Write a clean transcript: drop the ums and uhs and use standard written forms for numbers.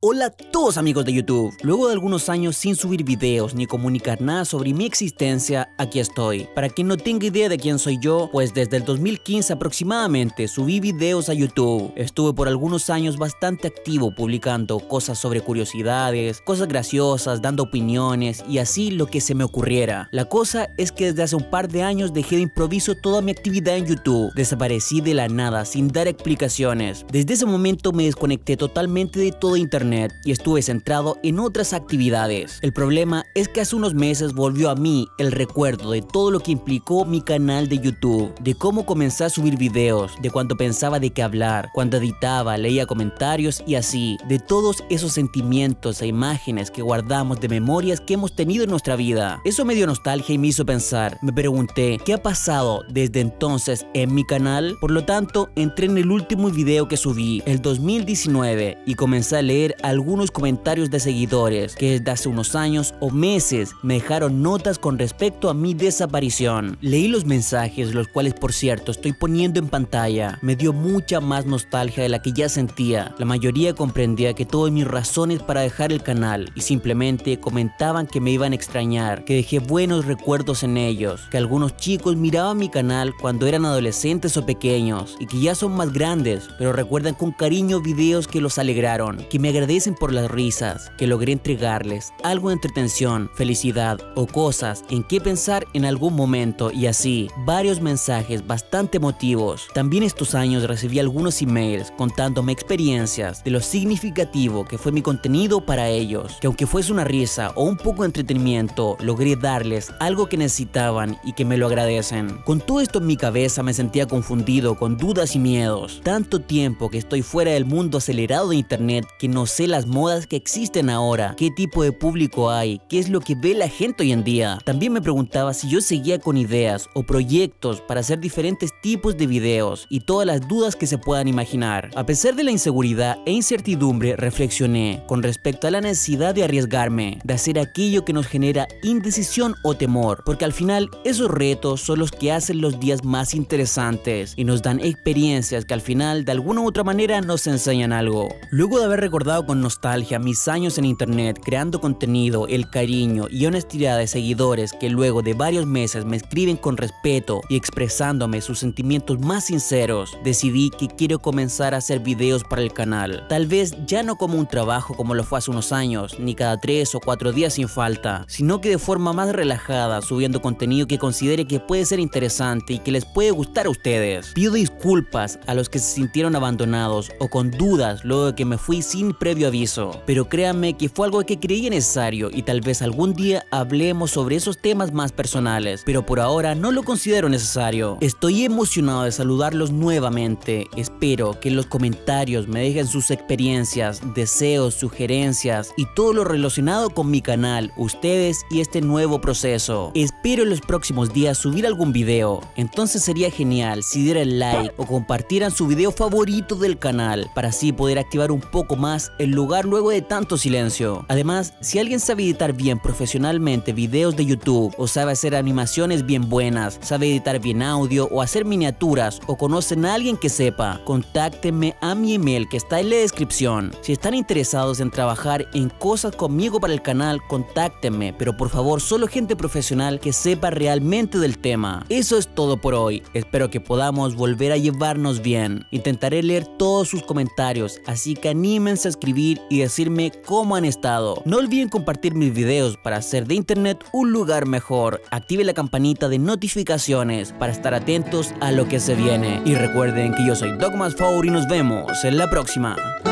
Hola a todos amigos de YouTube. Luego de algunos años sin subir videos ni comunicar nada sobre mi existencia, aquí estoy. Para quien no tenga idea de quién soy yo, pues desde el 2015 aproximadamente subí videos a YouTube. Estuve por algunos años bastante activo publicando cosas sobre curiosidades, cosas graciosas, dando opiniones y así lo que se me ocurriera. La cosa es que desde hace un par de años dejé de improviso toda mi actividad en YouTube. Desaparecí de la nada sin dar explicaciones. Desde ese momento me desconecté totalmente de todo internet y estuve centrado en otras actividades. El problema es que hace unos meses volvió a mí el recuerdo de todo lo que implicó mi canal de YouTube, de cómo comencé a subir videos, de cuánto pensaba de qué hablar, cuando editaba, leía comentarios y así, de todos esos sentimientos e imágenes que guardamos de memorias que hemos tenido en nuestra vida. Eso me dio nostalgia y me hizo pensar. Me pregunté, ¿qué ha pasado desde entonces en mi canal? Por lo tanto, entré en el último video que subí, el 2019, y comencé a leer algunos comentarios de seguidores que desde hace unos años o meses me dejaron notas con respecto a mi desaparición. Leí los mensajes, los cuales por cierto estoy poniendo en pantalla. Me dio mucha más nostalgia de la que ya sentía. La mayoría comprendía que todas mis razones para dejar el canal y simplemente comentaban que me iban a extrañar, que dejé buenos recuerdos en ellos, que algunos chicos miraban mi canal cuando eran adolescentes o pequeños y que ya son más grandes, pero recuerdan con cariño videos que los alegraron, que me agradecen por las risas, que logré entregarles algo de entretención, felicidad o cosas en que pensar en algún momento y así, varios mensajes bastante emotivos. También estos años recibí algunos emails contándome experiencias de lo significativo que fue mi contenido para ellos, que aunque fuese una risa o un poco de entretenimiento, logré darles algo que necesitaban y que me lo agradecen. Con todo esto en mi cabeza me sentía confundido, con dudas y miedos. Tanto tiempo que estoy fuera del mundo acelerado de internet que no sé las modas que existen ahora, qué tipo de público hay, qué es lo que ve la gente hoy en día. También me preguntaba si yo seguía con ideas o proyectos para hacer diferentes tipos de videos y todas las dudas que se puedan imaginar. A pesar de la inseguridad e incertidumbre, reflexioné con respecto a la necesidad de arriesgarme, de hacer aquello que nos genera indecisión o temor, porque al final esos retos son los que hacen los días más interesantes y nos dan experiencias que al final de alguna u otra manera nos enseñan algo. Luego de haber recordado con nostalgia mis años en internet creando contenido, el cariño y honestidad de seguidores que luego de varios meses me escriben con respeto y expresándome sus sentimientos más sinceros, decidí que quiero comenzar a hacer videos para el canal. Tal vez ya no como un trabajo como lo fue hace unos años, ni cada 3 o 4 días sin falta, sino que de forma más relajada, subiendo contenido que considere que puede ser interesante y que les puede gustar a ustedes. Pido disculpas a los que se sintieron abandonados o con dudas luego de que me fui sin previo aviso, pero créanme que fue algo que creí necesario y tal vez algún día hablemos sobre esos temas más personales, pero por ahora no lo considero necesario. Estoy emocionado de saludarlos nuevamente. Espero que en los comentarios me dejen sus experiencias, deseos, sugerencias y todo lo relacionado con mi canal, ustedes y este nuevo proceso. Espero en los próximos días subir algún video, entonces sería genial si dieran like o compartieran su video favorito del canal para así poder activar un poco más el lugar luego de tanto silencio. Además, si alguien sabe editar bien profesionalmente videos de YouTube o sabe hacer animaciones bien buenas, sabe editar bien audio o hacer miniaturas o conocen a alguien que sepa, contáctenme a mi email que está en la descripción. Si están interesados en trabajar en cosas conmigo para el canal, contáctenme, pero por favor solo gente profesional que sepa realmente del tema. Eso es todo por hoy. Espero que podamos volver a llevarnos bien. Intentaré leer todos sus comentarios, así que anímense a escribir y decirme cómo han estado. No olviden compartir mis videos para hacer de internet un lugar mejor. Active la campanita de notificaciones para estar atentos a lo que se viene. Y recuerden que yo soy Dogmas4 y nos vemos en la próxima.